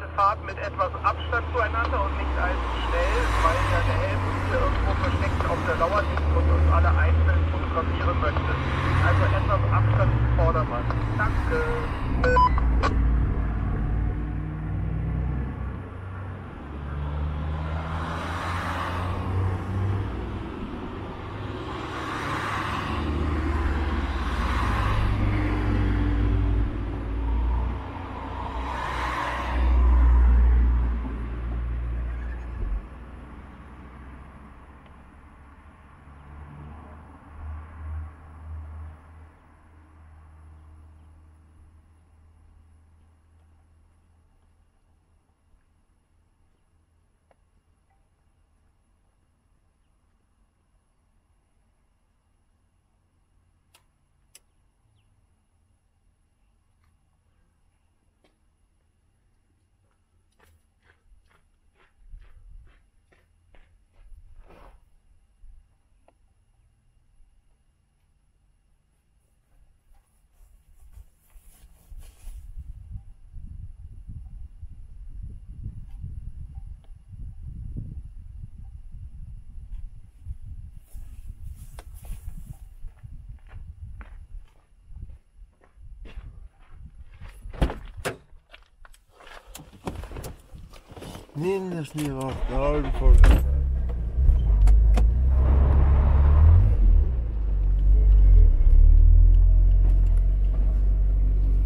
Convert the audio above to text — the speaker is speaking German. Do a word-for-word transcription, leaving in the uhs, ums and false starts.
bitte fahrt mit etwas Abstand zueinander und nicht allzu schnell, weil ja der Helm hier irgendwo versteckt auf der Lauer liegt und uns alle einzeln fotografieren möchte. Also etwas Abstand zum Vordermann. Danke. Nimm das mir auf, da voll.